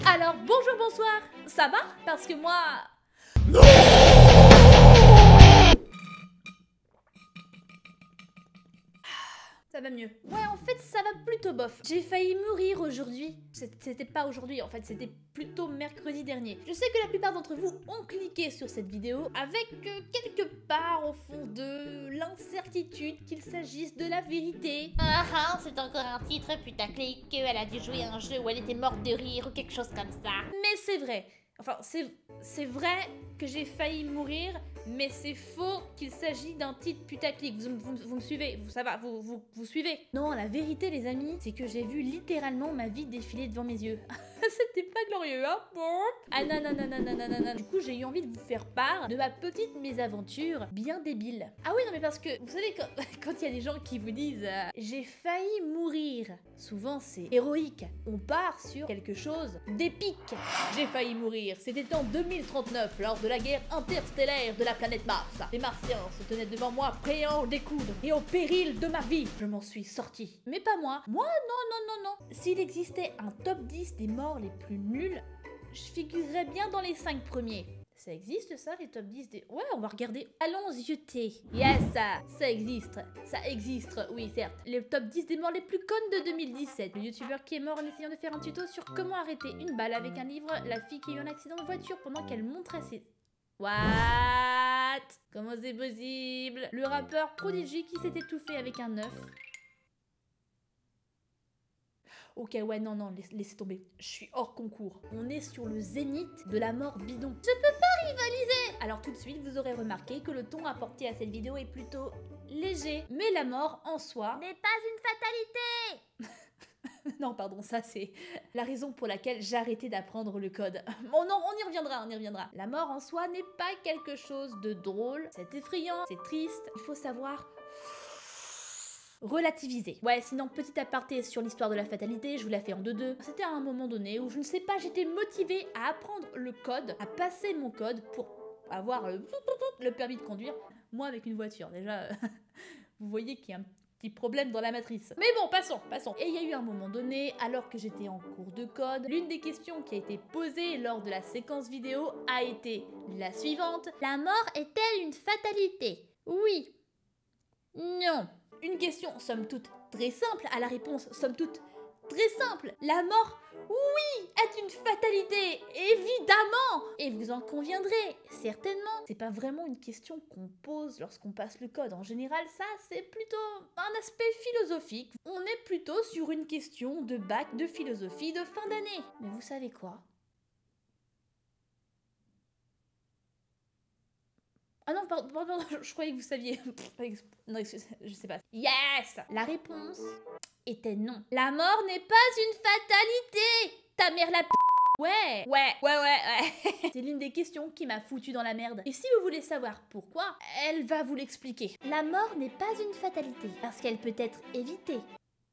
Alors bonjour, bonsoir, ça va? Parce que moi... Non! Ça va mieux. Ouais, en fait, ça va plutôt bof. J'ai failli mourir aujourd'hui. C'était pas aujourd'hui, en fait, c'était plutôt mercredi dernier. Je sais que la plupart d'entre vous ont cliqué sur cette vidéo avec quelque part au fond de l'incertitude qu'il s'agisse de la vérité. Ah, c'est encore un titre putaclic, elle a dû jouer à un jeu où elle était morte de rire ou quelque chose comme ça. Mais c'est vrai. Enfin, c'est vrai que j'ai failli mourir, mais c'est faux qu'il s'agit d'un titre putaclic. Vous me suivez? Ça va, vous suivez? Non, la vérité, les amis, c'est que j'ai vu littéralement ma vie défiler devant mes yeux. C'était pas glorieux, hein? Ah non, non, non, non, non, non, non, non. Du coup, j'ai eu envie de vous faire part de ma petite mésaventure bien débile. Ah oui, non, mais parce que, vous savez, quand il y a des gens qui vous disent j'ai failli mourir », souvent c'est héroïque. On part sur quelque chose d'épique. J'ai failli mourir. C'était en 2039, lors de la guerre interstellaire de la planète Mars. Les Martiens se tenaient devant moi, prêts à en découdre, et au péril de ma vie, je m'en suis sorti. Mais pas moi. Moi, non, non, non, non. S'il existait un top 10 des morts les plus nuls, je figurerais bien dans les 5 premiers. Ça existe ça, les top 10 des... Ouais, on va regarder. Allons yeuter. Yes, ça existe. Ça existe, oui, certes. Les top 10 des morts les plus connes de 2017. Le youtubeur qui est mort en essayant de faire un tuto sur comment arrêter une balle avec un livre. La fille qui a eu un accident de voiture pendant qu'elle montrait ses... What? Comment c'est possible? Le rappeur Prodigy qui s'est étouffé avec un œuf. Ok, ouais, non, non, laissez tomber. Je suis hors concours. On est sur le zénith de la mort bidon. Je peux pas rivaliser! Alors tout de suite, vous aurez remarqué que le ton apporté à cette vidéo est plutôt léger. Mais la mort, en soi... N'est pas une fatalité! Non, pardon, ça c'est la raison pour laquelle j'ai arrêté d'apprendre le code. Bon non, on y reviendra, on y reviendra. La mort en soi n'est pas quelque chose de drôle. C'est effrayant, c'est triste. Il faut savoir... relativiser. Ouais, sinon, petit aparté sur l'histoire de la fatalité, je vous la fais en 2-2. C'était à un moment donné où, je ne sais pas, j'étais motivée à apprendre le code, à passer mon code pour avoir le permis de conduire. Moi, avec une voiture, déjà, vous voyez qu'il y a un petit problème dans la matrice. Mais bon, passons. Et il y a eu un moment donné, alors que j'étais en cours de code, l'une des questions qui a été posée lors de la séquence vidéo a été la suivante. La mort est-elle une fatalité? Oui. Non. Une question, somme toute, très simple, à la réponse, somme toute, très simple. La mort, oui, est une fatalité, évidemment. Et vous en conviendrez, certainement. C'est pas vraiment une question qu'on pose lorsqu'on passe le code. En général, ça, c'est plutôt un aspect philosophique. On est plutôt sur une question de bac de philosophie de fin d'année. Mais vous savez quoi ? Ah non, pardon, je croyais que vous saviez. Non, je sais pas. Yes! La réponse était non. La mort n'est pas une fatalité! Ta mère la p... Ouais. C'est l'une des questions qui m'a foutu dans la merde. Et si vous voulez savoir pourquoi, elle va vous l'expliquer. La mort n'est pas une fatalité, parce qu'elle peut être évitée.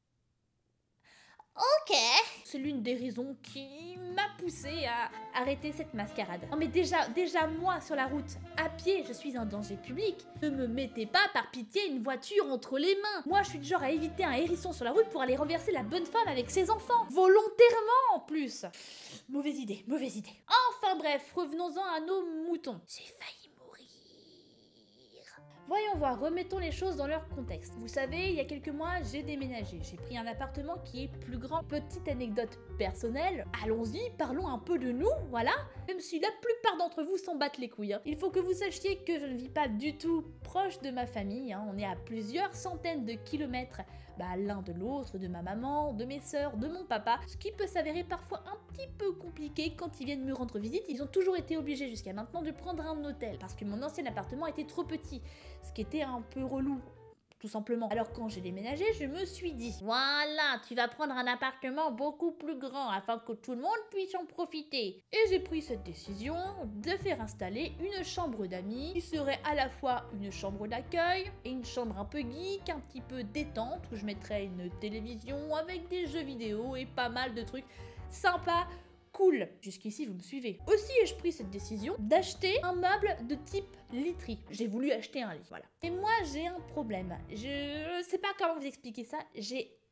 Ok. C'est l'une des raisons qui m'a poussée à arrêter cette mascarade. Non mais déjà moi sur la route, à pied, je suis un danger public. Ne me mettez pas par pitié une voiture entre les mains. Moi je suis du genre à éviter un hérisson sur la route pour aller renverser la bonne femme avec ses enfants. Volontairement en plus. Mauvaise idée. Enfin bref, revenons-en à nos moutons. J'ai failli mourir. Voyons voir, remettons les choses dans leur contexte. Vous savez, il y a quelques mois, j'ai déménagé. J'ai pris un appartement qui est plus grand. Petite anecdote personnelle, allons-y, parlons un peu de nous, voilà. Même si la plupart d'entre vous s'en battent les couilles. Hein. Il faut que vous sachiez que je ne vis pas du tout proche de ma famille. Hein. On est à plusieurs centaines de kilomètres l'un de l'autre, de ma maman, de mes sœurs, de mon papa, ce qui peut s'avérer parfois un petit peu compliqué quand ils viennent me rendre visite. Ils ont toujours été obligés jusqu'à maintenant de prendre un hôtel parce que mon ancien appartement était trop petit, ce qui était un peu relou. Tout simplement. Alors quand j'ai déménagé, je me suis dit voilà, tu vas prendre un appartement beaucoup plus grand afin que tout le monde puisse en profiter. Et j'ai pris cette décision de faire installer une chambre d'amis qui serait à la fois une chambre d'accueil et une chambre un peu geek, un petit peu détente où je mettrais une télévision avec des jeux vidéo et pas mal de trucs sympas. Cool. Jusqu'ici, vous me suivez. Aussi ai-je pris cette décision d'acheter un meuble de type literie. J'ai voulu acheter un lit, voilà. Et moi, j'ai un problème. Je sais pas comment vous expliquer ça. J'ai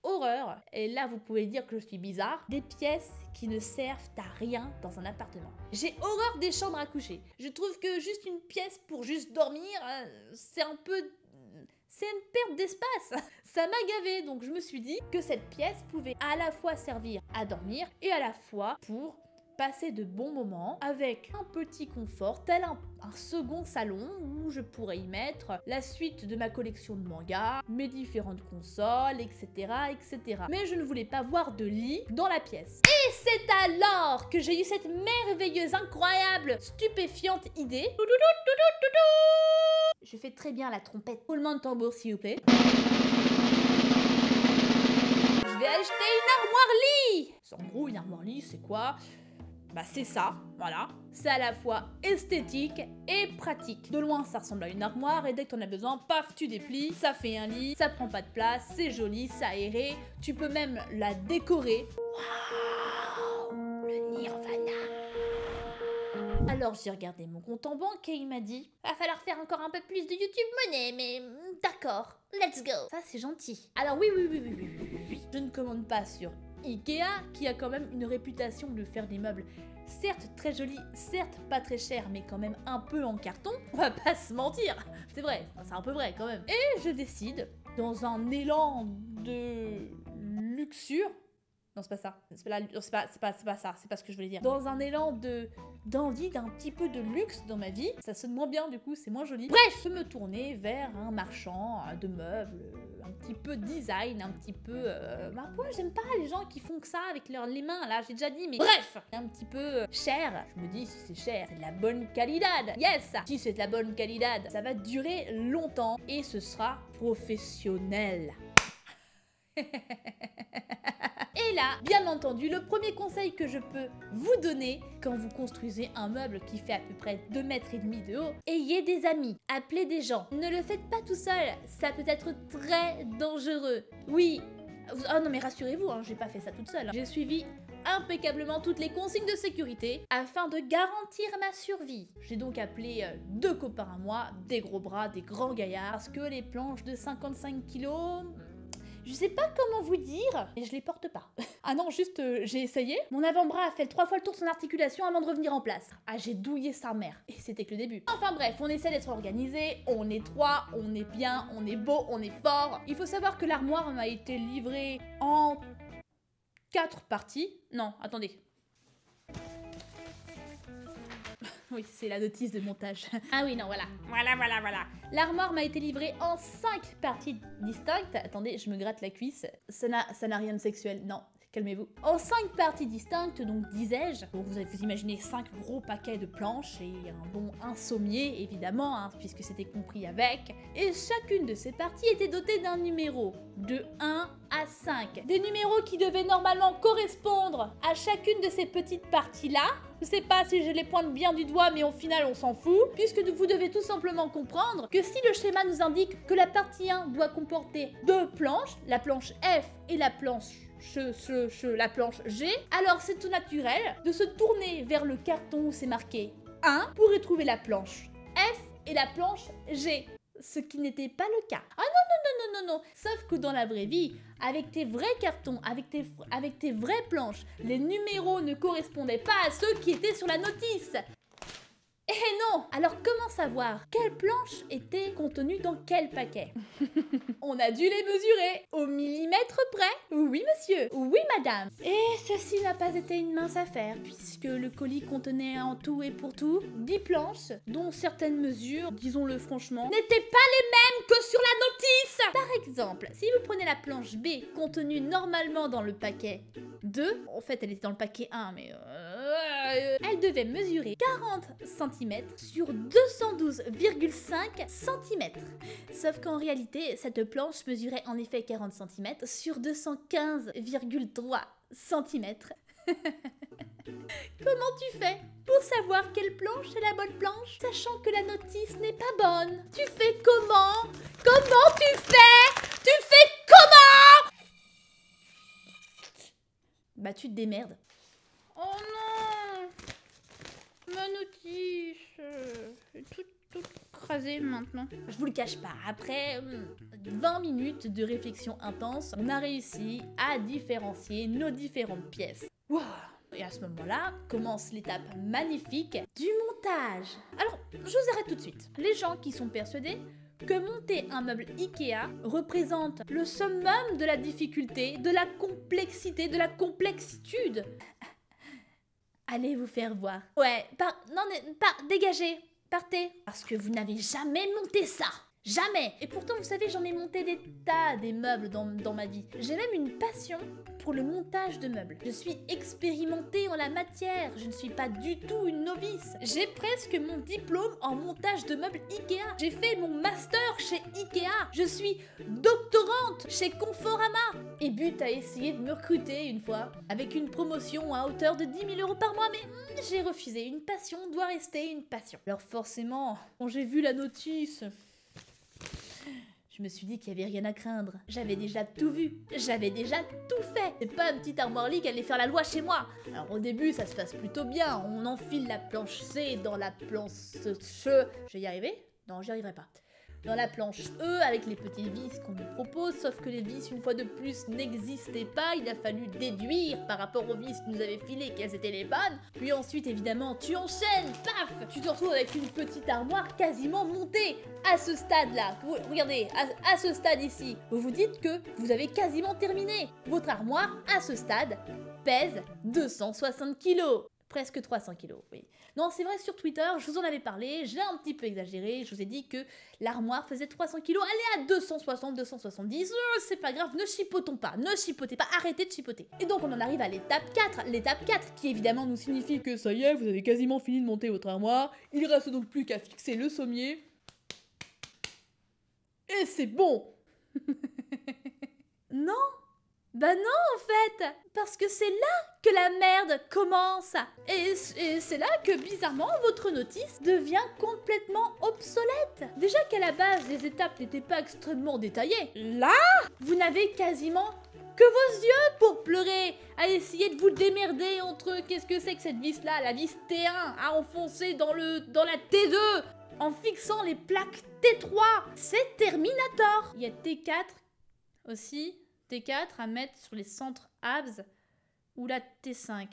horreur, et là vous pouvez dire que je suis bizarre, des pièces qui ne servent à rien dans un appartement. J'ai horreur des chambres à coucher. Je trouve que juste une pièce pour juste dormir, c'est un peu... c'est une perte d'espace. Ça m'a gavé, donc je me suis dit que cette pièce pouvait à la fois servir à dormir et à la fois pour passer de bons moments avec un petit confort, tel un second salon où je pourrais y mettre la suite de ma collection de mangas, mes différentes consoles, etc., etc. Mais je ne voulais pas voir de lit dans la pièce. Et c'est alors que j'ai eu cette merveilleuse, incroyable, stupéfiante idée. Je fais très bien la trompette. Roulement de tambour, s'il vous plaît. Je vais acheter une armoire lit. En gros, une armoire lit, c'est quoi ? Bah c'est ça, voilà. C'est à la fois esthétique et pratique. De loin, ça ressemble à une armoire et dès que t'en as besoin, paf, tu déplies, ça fait un lit, ça prend pas de place, c'est joli, c'est aéré. Tu peux même la décorer. Waouh, le Nirvana. Alors j'ai regardé mon compte en banque et il m'a dit « Va falloir faire encore un peu plus de YouTube Money, mais d'accord, let's go !» Ça c'est gentil. Alors oui. Je ne commande pas sur Ikea, qui a quand même une réputation de faire des meubles certes très jolis, certes pas très chers, mais quand même un peu en carton. On va pas se mentir, c'est vrai, c'est un peu vrai quand même. Et je décide, dans un élan de luxure, non c'est pas ça, c'est pas ça, c'est pas ce que je voulais dire. Dans un élan d'envie d'un petit peu de luxe dans ma vie, ça sonne moins bien du coup, c'est moins joli. Bref, je me tournais vers un marchand de meubles, un petit peu design, un petit peu... moi j'aime pas les gens qui font que ça avec les mains là, j'ai déjà dit, mais bref, un petit peu cher. Je me dis si c'est cher, c'est de la bonne qualidad. Yes, si c'est de la bonne qualidad, ça va durer longtemps et ce sera professionnel. Et là, bien entendu, le premier conseil que je peux vous donner quand vous construisez un meuble qui fait à peu près 2,5 mètres de haut, ayez des amis, appelez des gens. Ne le faites pas tout seul, ça peut être très dangereux. Oui, oh non mais rassurez-vous, hein, j'ai pas fait ça toute seule. J'ai suivi impeccablement toutes les consignes de sécurité afin de garantir ma survie. J'ai donc appelé 2 copains à moi, des gros bras, des grands gaillards, parce que les planches de 55 kilos... Je sais pas comment vous dire, et je les porte pas. Ah non, juste, j'ai essayé. Mon avant-bras a fait 3 fois le tour de son articulation avant de revenir en place. Ah, j'ai douillé sa mère. Et c'était que le début. Enfin bref, on essaie d'être organisé, on est 3, on est bien, on est beau, on est fort. Il faut savoir que l'armoire m'a été livrée en 4 parties. Non, attendez. Oui, c'est la notice de montage. Ah oui, non, voilà. L'armoire m'a été livrée en 5 parties distinctes. Attendez, je me gratte la cuisse. Ça n'a rien de sexuel, non. Calmez-vous. En 5 parties distinctes, donc disais-je. Donc vous imaginez 5 gros paquets de planches et un sommier, évidemment, hein, puisque c'était compris avec. Et chacune de ces parties était dotée d'un numéro, de 1 à 5. Des numéros qui devaient normalement correspondre à chacune de ces petites parties-là. Je sais pas si je les pointe bien du doigt, mais au final on s'en fout, puisque vous devez tout simplement comprendre que si le schéma nous indique que la partie 1 doit comporter 2 planches, la planche F et la planche la planche G, alors c'est tout naturel de se tourner vers le carton où c'est marqué 1 pour y trouver la planche F et la planche G. Ce qui n'était pas le cas. Ah non. Sauf que dans la vraie vie, avec tes vrais cartons, avec tes vraies planches, les numéros ne correspondaient pas à ceux qui étaient sur la notice. Eh non! Alors comment savoir quelle planche était contenue dans quel paquet? On a dû les mesurer au millimètre près. Oui monsieur, oui madame. Et ceci n'a pas été une mince affaire, puisque le colis contenait en tout et pour tout 10 planches, dont certaines mesures, disons-le franchement, n'étaient pas les mêmes que sur la notice. Par exemple, si vous prenez la planche B contenue normalement dans le paquet 2, en fait elle était dans le paquet 1, mais elle devait mesurer 40 cm sur 212,5 cm. Sauf qu'en réalité, cette planche mesurait en effet 40 cm sur 215,3 cm. Comment tu fais pour savoir quelle planche est la bonne planche, sachant que la notice n'est pas bonne? Tu fais comment? Comment tu fais? Tu fais comment? Bah tu te démerdes. Oh non! Ma notice est toute écrasé maintenant. Je vous le cache pas, après 20 minutes de réflexion intense, on a réussi à différencier nos différentes pièces. Wow. Et à ce moment-là, commence l'étape magnifique du montage. Alors, je vous arrête tout de suite. Les gens qui sont persuadés que monter un meuble Ikea représente le summum de la difficulté, de la complexité, de la complexitude. Allez vous faire voir. Ouais, dégagez, partez. Parce que vous n'avez jamais monté ça. Jamais. Et pourtant, vous savez, j'en ai monté des tas des meubles dans ma vie. J'ai même une passion pour le montage de meubles. Je suis expérimentée en la matière. Je ne suis pas du tout une novice. J'ai presque mon diplôme en montage de meubles Ikea. J'ai fait mon master chez Ikea. Je suis doctorante chez Conforama. Et But a essayé de me recruter une fois avec une promotion à hauteur de 10 000 € par mois, mais j'ai refusé. Une passion doit rester une passion. Alors forcément, quand j'ai vu la notice, je me suis dit qu'il n'y avait rien à craindre. J'avais déjà tout vu. J'avais déjà tout fait. C'est pas un petit armoire-lit qui allait faire la loi chez moi. Alors au début, ça se passe plutôt bien. On enfile la planche C dans la planche E. Je vais y arriver? Non, j'y arriverai pas. Dans la planche E avec les petits vis qu'on nous propose, sauf que les vis, une fois de plus, n'existaient pas. Il a fallu déduire par rapport aux vis que nous avaient filées quelles étaient les bonnes. Puis ensuite, évidemment, tu enchaînes, paf, tu te retrouves avec une petite armoire quasiment montée à ce stade-là. Regardez, à ce stade ici, vous vous dites que vous avez quasiment terminé. Votre armoire, à ce stade, pèse 260 kilos. Presque 300 kilos, oui. Non, c'est vrai, sur Twitter, je vous en avais parlé, j'ai un petit peu exagéré, je vous ai dit que l'armoire faisait 300 kilos, allez à 260, 270, c'est pas grave, ne chipotons pas, ne chipotez pas, arrêtez de chipoter. Et donc on en arrive à l'étape 4, l'étape 4, qui évidemment nous signifie que ça y est, vous avez quasiment fini de monter votre armoire, il reste donc plus qu'à fixer le sommier, et c'est bon. Non. Bah non en fait, parce que c'est là que la merde commence. Et c'est là que bizarrement votre notice devient complètement obsolète. Déjà qu'à la base les étapes n'étaient pas extrêmement détaillées. Là, vous n'avez quasiment que vos yeux pour pleurer, à essayer de vous démerder entre qu'est-ce que c'est que cette vis là, la vis T1 à enfoncer dans la T2 en fixant les plaques T3. C'est Terminator. Il y a T4 aussi. T4 à mettre sur les centres abs ou la T5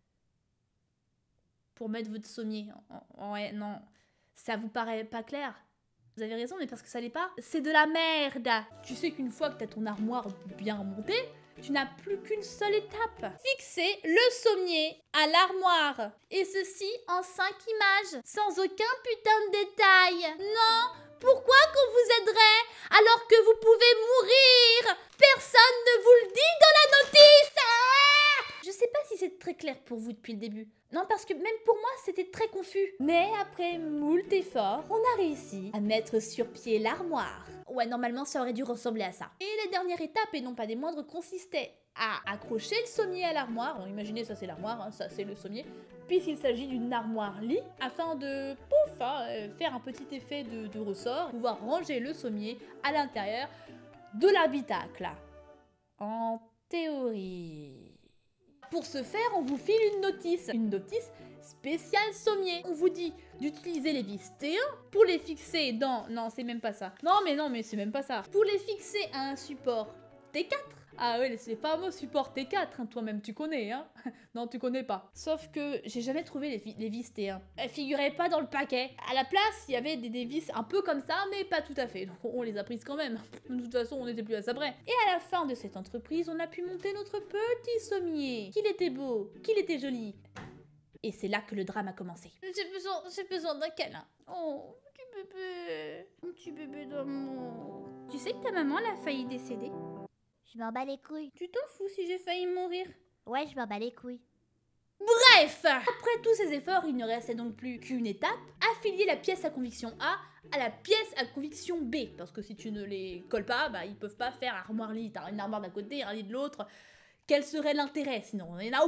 pour mettre votre sommier. Ouais, non, ça vous paraît pas clair? Vous avez raison, mais parce que ça l'est pas. C'est de la merde. Tu sais qu'une fois que t'as ton armoire bien montée, tu n'as plus qu'une seule étape. Fixer le sommier à l'armoire. Et ceci en 5 images, sans aucun putain de détail. Non, pourquoi qu'on vous aiderait alors que vous pouvez mourir? Personne ne vous le dit dans la notice. Je sais pas si c'est très clair pour vous depuis le début. Non, parce que même pour moi, c'était très confus. Mais après moult efforts, on a réussi à mettre sur pied l'armoire. Ouais, normalement, ça aurait dû ressembler à ça. Et les dernières étapes, et non pas des moindres, consistaient à accrocher le sommier à l'armoire. Bon, imaginez, ça c'est l'armoire, hein, ça c'est le sommier. Puisqu'il s'agit d'une armoire-lit, afin de, pouf, faire un petit effet de ressort, pouvoir ranger le sommier à l'intérieur de l'habitacle. En théorie. Pour ce faire, on vous file une notice spéciale sommier. On vous dit d'utiliser les vis T1 pour les fixer dans... Non, c'est même pas ça. Non, mais c'est même pas ça. Pour les fixer à un support T4. Ah ouais, c'est les fameux supports T4, hein, toi-même tu connais, hein. Non, tu connais pas. Sauf que j'ai jamais trouvé les vis T1. Elles figuraient pas dans le paquet. À la place, il y avait des vis un peu comme ça, mais pas tout à fait. Donc on les a prises quand même. De toute façon, on n'était plus à ça près. Et à la fin de cette entreprise, on a pu monter notre petit sommier. Qu'il était beau, qu'il était joli. Et c'est là que le drame a commencé. J'ai besoin d'un câlin. Oh, petit bébé d'amour. Tu sais que ta maman, elle a failli décéder? Je m'en bats les couilles. Tu t'en fous si j'ai failli mourir? Ouais, je m'en bats les couilles. Bref, après tous ces efforts, il ne restait donc plus qu'une étape, affilier la pièce à conviction A à la pièce à conviction B. Parce que si tu ne les colles pas, bah ils peuvent pas faire armoire-lit. T'as une armoire d'un côté, un lit de l'autre. Quel serait l'intérêt? Sinon, il n'y en a aucun.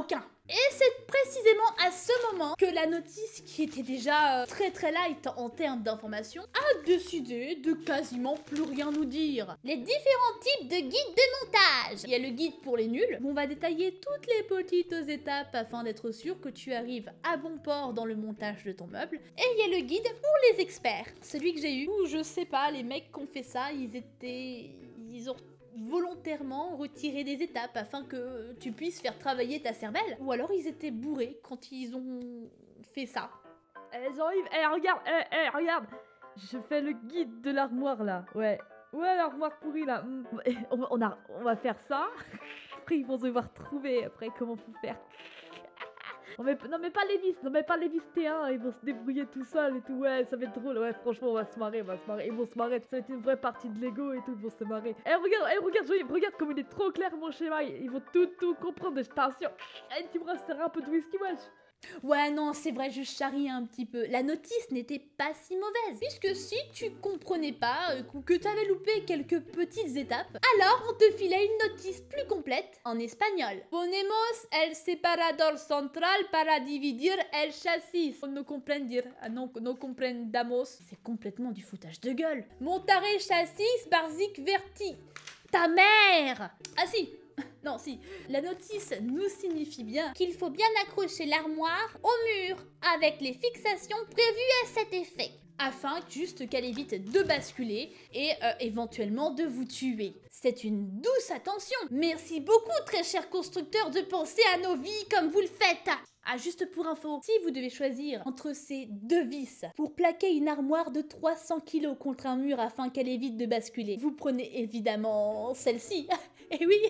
Et c'est précisément à ce moment que la notice, qui était déjà très light en termes d'information, a décidé de quasiment plus rien nous dire. Les différents types de guides de montage. Il y a le guide pour les nuls, où on va détailler toutes les petites étapes afin d'être sûr que tu arrives à bon port dans le montage de ton meuble. Et il y a le guide pour les experts, celui que j'ai eu, où je sais pas, les mecs qui ont fait ça, ils ont volontairement retiré des étapes afin que tu puisses faire travailler ta cervelle. Ou alors ils étaient bourrés quand ils ont fait ça. Jean-Yves, regarde, je fais le guide de l'armoire là, ouais, l'armoire pourrie là, on va faire ça, après ils vont devoir trouver après comment faut faire. Non mais pas les vis T1, ils vont se débrouiller tout seuls et tout, ouais, ça va être drôle, ouais, franchement on va se marrer, ils vont se marrer, ça va être une vraie partie de Lego et tout, ils vont se marrer. Regarde Jean-Yves, regarde comme il est trop clair mon schéma, ils vont tout comprendre, je t'assure. Tu me resteras un peu de whisky, wesh. Ouais, non, c'est vrai, je charrie un petit peu. La notice n'était pas si mauvaise, puisque si tu comprenais pas ou que t'avais loupé quelques petites étapes, alors on te filait une notice plus complète en espagnol. Ponemos el separador central para dividir el chasis. No comprender, no comprendamos. C'est complètement du foutage de gueule. Montare chassis barzik verti. Ta mère! Ah si! Non, si. La notice nous signifie bien qu'il faut bien accrocher l'armoire au mur avec les fixations prévues à cet effet. Afin juste qu'elle évite de basculer et éventuellement de vous tuer. C'est une douce attention. Merci beaucoup, très cher constructeur, de penser à nos vies comme vous le faites. Ah, juste pour info, si vous devez choisir entre ces deux vis pour plaquer une armoire de 300 kg contre un mur afin qu'elle évite de basculer, vous prenez évidemment celle-ci. Eh oui,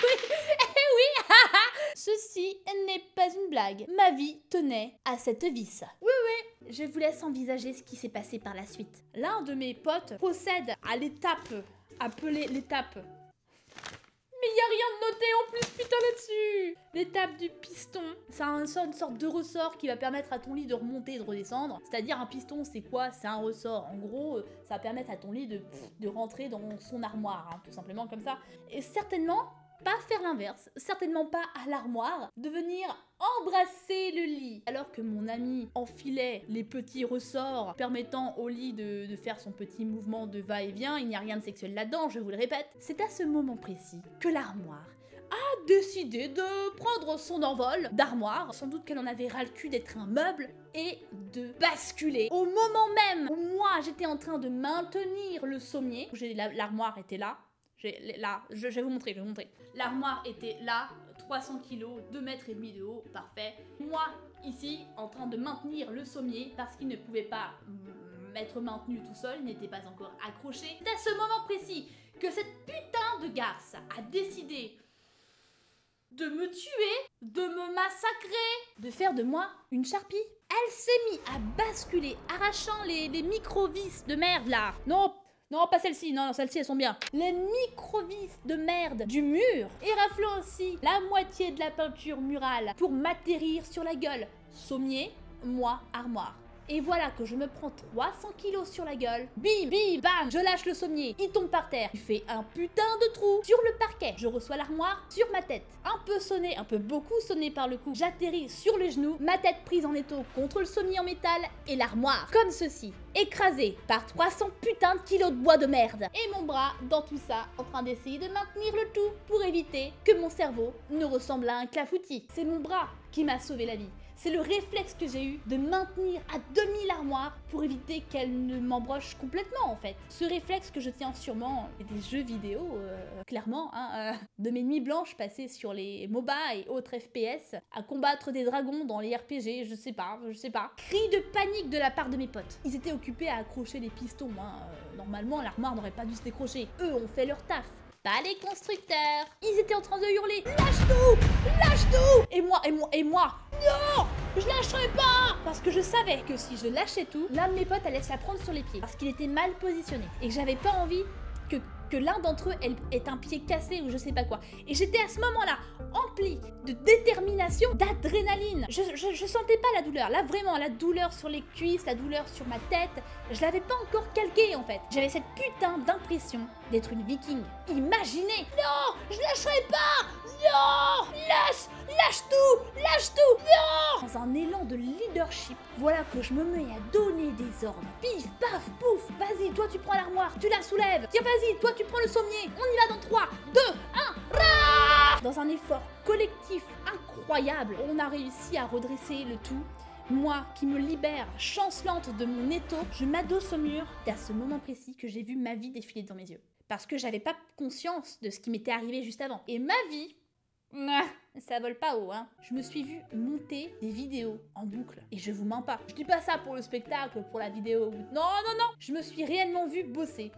Ceci n'est pas une blague. Ma vie tenait à cette vis. Oui, je vous laisse envisager ce qui s'est passé par la suite. L'un de mes potes procède à l'étape, appelée l'étape. Mais y a rien de noté en plus, putain, là-dessus. L'étape du piston. Ça a une sorte de ressort qui va permettre à ton lit de remonter et de redescendre. C'est-à-dire un piston, c'est quoi? C'est un ressort. En gros, ça va permettre à ton lit de rentrer dans son armoire, hein, tout simplement comme ça. Et certainement pas faire l'inverse, certainement pas à l'armoire, de venir embrasser le lit. Alors que mon ami enfilait les petits ressorts permettant au lit de faire son petit mouvement de va-et-vient, il n'y a rien de sexuel là-dedans, je vous le répète. C'est à ce moment précis que l'armoire a décidé de prendre son envol d'armoire, sans doute qu'elle en avait ras le cul d'être un meuble, et de basculer. Au moment même où moi j'étais en train de maintenir le sommier, l'armoire était là, je vais vous montrer, L'armoire était là, 300 kg, 2,5 mètres de haut, parfait. Moi, ici, en train de maintenir le sommier, parce qu'il ne pouvait pas être maintenu tout seul, il n'était pas encore accroché. C'est à ce moment précis que cette putain de garce a décidé de me tuer, de me massacrer, de faire de moi une charpie. Elle s'est mise à basculer, arrachant les micro-vis de merde là. Non, pas celle-ci, non, celles-ci elles sont bien. Les micro-vis de merde du mur et raflant aussi la moitié de la peinture murale pour m'atterrir sur la gueule. Sommier, moi, armoire. Et voilà que je me prends 300 kilos sur la gueule. Bim, bim, bam, je lâche le sommier. Il tombe par terre. Il fait un putain de trou sur le parquet. Je reçois l'armoire sur ma tête. Un peu sonné, un peu beaucoup sonné par le coup. J'atterris sur le genou, ma tête prise en étau contre le sommier en métal et l'armoire, comme ceci, écrasée par 300 putains de kilos de bois de merde. Et mon bras dans tout ça, en train d'essayer de maintenir le tout pour éviter que mon cerveau ne ressemble à un clafoutis. C'est mon bras qui m'a sauvé la vie. C'est le réflexe que j'ai eu de maintenir à demi l'armoire pour éviter qu'elle ne m'embroche complètement en fait. Ce réflexe que je tiens sûrement des jeux vidéo, clairement, hein, de mes nuits blanches passées sur les MOBA et autres FPS, à combattre des dragons dans les RPG, je sais pas. Cri de panique de la part de mes potes. Ils étaient occupés à accrocher les pistons, hein. Normalement l'armoire n'aurait pas dû se décrocher. Eux ont fait leur taf. Pas les constructeurs. Ils étaient en train de hurler « Lâche tout! Lâche tout !» Et moi, non! Je lâcherai pas! Parce que je savais que si je lâchais tout, l'un de mes potes allait se la prendre sur les pieds. Parce qu'il était mal positionné. Et que j'avais pas envie que l'un d'entre eux ait un pied cassé ou je sais pas quoi. Et j'étais à ce moment-là emplie de détermination, d'adrénaline. Je sentais pas la douleur. Là, vraiment, la douleur sur les cuisses, la douleur sur ma tête, je l'avais pas encore calquée en fait. J'avais cette putain d'impression d'être une viking. Imaginez! Non! Je lâcherai pas! Non! Lâche tout! Lâche un élan de leadership, voilà que je me mets à donner des ordres. Pif, paf, pouf, vas-y, toi tu prends l'armoire, tu la soulèves. Tiens, vas-y, toi tu prends le sommier. On y va dans 3, 2, 1, rah! Dans un effort collectif incroyable, on a réussi à redresser le tout. Moi, qui me libère, chancelante de mon étau, je m'adosse au mur. C'est à ce moment précis que j'ai vu ma vie défiler devant mes yeux. Parce que j'avais pas conscience de ce qui m'était arrivé juste avant. Et ma vie, ça vole pas haut, hein. Je me suis vue monter des vidéos en boucle. Et je vous mens pas. Je dis pas ça pour le spectacle, pour la vidéo. Non, non, non. Je me suis réellement vue bosser.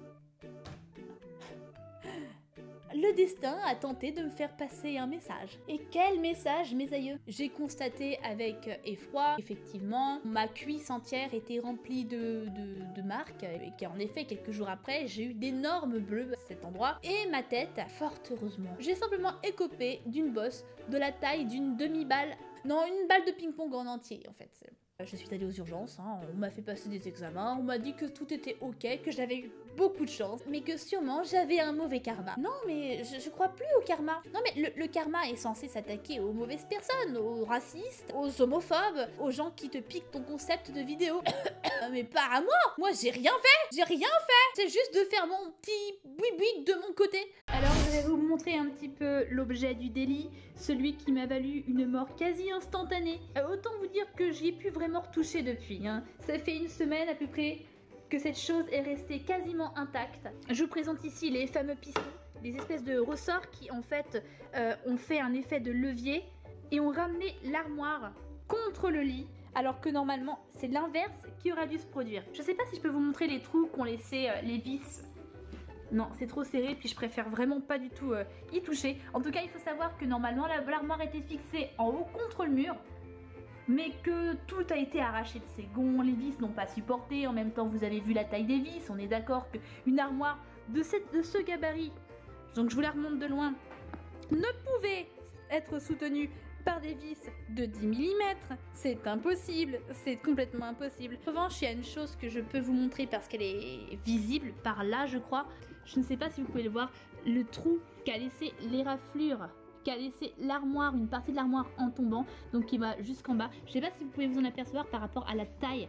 Le destin a tenté de me faire passer un message. Et quel message, mes aïeux? J'ai constaté avec effroi, effectivement, ma cuisse entière était remplie de marques, et qu'en effet, quelques jours après, j'ai eu d'énormes bleus à cet endroit, et ma tête, fort heureusement. J'ai simplement écopé d'une bosse de la taille d'une demi-balle, non, une balle de ping-pong en entier, en fait. Je suis allée aux urgences, hein, on m'a fait passer des examens, on m'a dit que tout était ok, que j'avais eu beaucoup de chance, mais que sûrement j'avais un mauvais karma. Non mais je crois plus au karma. Non mais le karma est censé s'attaquer aux mauvaises personnes, aux racistes, aux homophobes, aux gens qui te piquent ton concept de vidéo. Mais pas à moi. Moi j'ai rien fait, c'est juste de faire mon petit boui-boui de mon côté. Alors je vais vous montrer un petit peu l'objet du délit, celui qui m'a valu une mort quasi instantanée. Autant vous dire que j'y ai plus vraiment retouché depuis, hein. Ça fait une semaine à peu près que cette chose est restée quasiment intacte. Je vous présente ici les fameux pistons, des espèces de ressorts qui en fait ont fait un effet de levier et ont ramené l'armoire contre le lit, alors que normalement c'est l'inverse qui aurait dû se produire. Je sais pas si je peux vous montrer les trous qu'ont laissé les vis. Non, c'est trop serré, puis je préfère vraiment pas du tout y toucher. En tout cas, il faut savoir que normalement l'armoire était fixée en haut contre le mur, mais que tout a été arraché de ses gonds, les vis n'ont pas supporté. En même temps, vous avez vu la taille des vis, on est d'accord qu'une armoire de ce gabarit, donc je vous la remonte de loin, ne pouvait être soutenue par des vis de 10 mm. C'est impossible, c'est complètement impossible. En revanche, il y a une chose que je peux vous montrer parce qu'elle est visible par là, je crois. Je ne sais pas si vous pouvez le voir, le trou qu'a laissé l'éraflure, qui a laissé l'armoire, une partie de l'armoire en tombant, donc qui va jusqu'en bas. Je sais pas si vous pouvez vous en apercevoir par rapport à la taille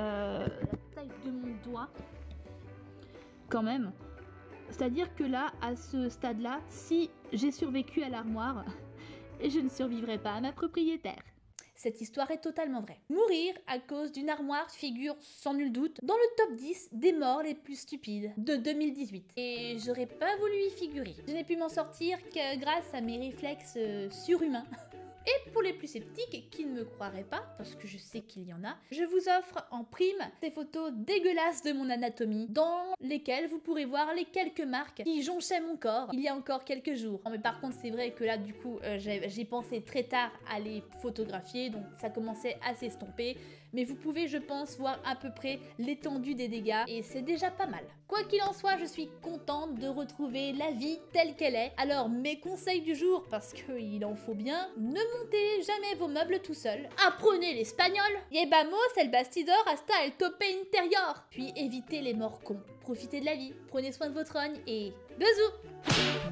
de mon doigt, quand même. C'est-à-dire que là, à ce stade-là, si j'ai survécu à l'armoire, je ne survivrai pas à ma propriétaire. Cette histoire est totalement vraie. Mourir à cause d'une armoire figure sans nul doute dans le top 10 des morts les plus stupides de 2018. Et j'aurais pas voulu y figurer. Je n'ai pu m'en sortir que grâce à mes réflexes surhumains. Et pour les plus sceptiques qui ne me croiraient pas, parce que je sais qu'il y en a, je vous offre en prime ces photos dégueulasses de mon anatomie, dans lesquelles vous pourrez voir les quelques marques qui jonchaient mon corps il y a encore quelques jours. Non, mais par contre, c'est vrai que là, du coup, j'ai pensé très tard à les photographier, donc ça commençait à s'estomper. Mais vous pouvez, je pense, voir à peu près l'étendue des dégâts, et c'est déjà pas mal. Quoi qu'il en soit, je suis contente de retrouver la vie telle qu'elle est. Alors, mes conseils du jour, parce qu'il en faut bien, ne montez jamais vos meubles tout seul. Apprenez l'espagnol. Llevamos el bastidor hasta el tope interior. Puis évitez les morts cons. Profitez de la vie, prenez soin de votre rogne et bisous.